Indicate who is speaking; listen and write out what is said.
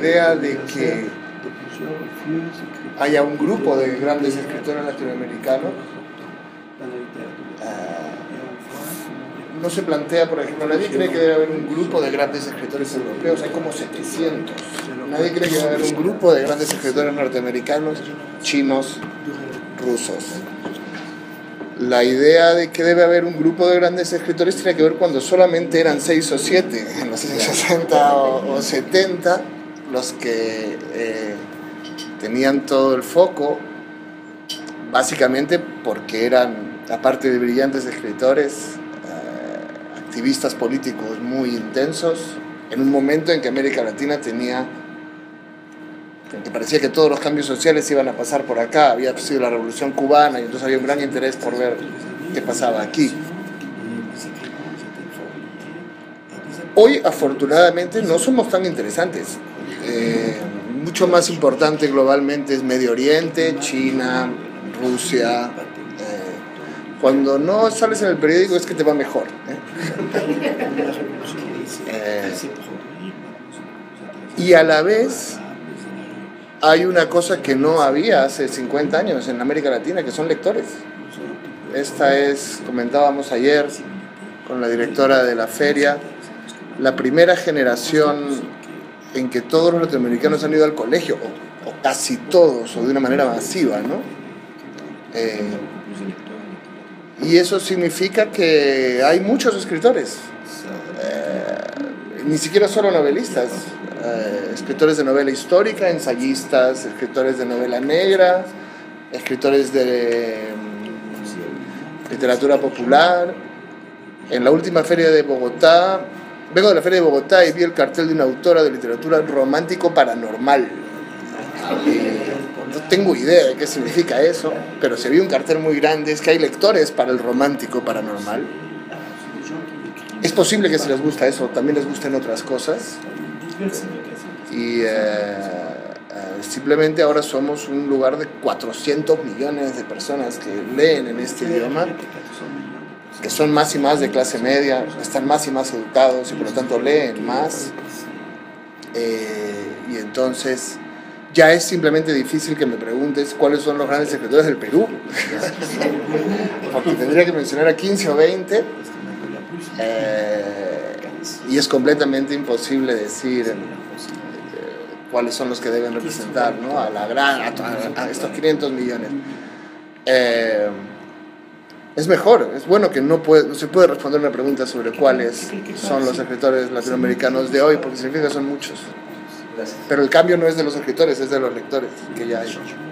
Speaker 1: idea de que haya un grupo de grandes escritores latinoamericanos no se plantea, por ejemplo, nadie cree que debe haber un grupo de grandes escritores europeos, hay como 700. Nadie cree que debe haber un grupo de grandes escritores norteamericanos, chinos, rusos. La idea de que debe haber un grupo de grandes escritores tiene que ver cuando solamente eran 6 o 7, en los años 60 o 70, los que tenían todo el foco, básicamente porque eran, aparte de brillantes escritores, activistas políticos muy intensos, en un momento en que América Latina tenía, en que parecía que todos los cambios sociales iban a pasar por acá, había sido la Revolución Cubana y entonces había un gran interés por ver qué pasaba aquí. Hoy, afortunadamente, no somos tan interesantes. Mucho más importante globalmente es Medio Oriente, China, Rusia. Cuando no sales en el periódico es que te va mejor. Y a la vez hay una cosa que no había hace 50 años en América Latina, que son lectores. Esta es, comentábamos ayer con la directora de la feria, la primera generación en que todos los latinoamericanos han ido al colegio, o casi todos, o de una manera masiva, ¿no? Y eso significa que hay muchos escritores, ni siquiera solo novelistas, escritores de novela histórica, ensayistas, escritores de novela negra, escritores de literatura popular. En la última feria de Bogotá, vengo de la feria de Bogotá y vi el cartel de una autora de literatura romántico paranormal. No tengo idea de qué significa eso, pero si había un cartel muy grande es que hay lectores para el romántico paranormal. Es posible que si les gusta eso, también les gusten otras cosas. Y simplemente ahora somos un lugar de 400 millones de personas que leen en este idioma, que son más y más de clase media, están más y más educados y por lo tanto leen más. Y entonces ya es simplemente difícil que me preguntes cuáles son los grandes escritores del Perú, porque tendría que mencionar a 15 o 20, y es completamente imposible decir cuáles son los que deben representar, ¿no? a estos 500 millones. Es mejor, es bueno que no se puede responder una pregunta sobre cuáles son los escritores latinoamericanos de hoy, porque significa que son muchos. Pero el cambio no es de los escritores, es de los lectores, que ya hay.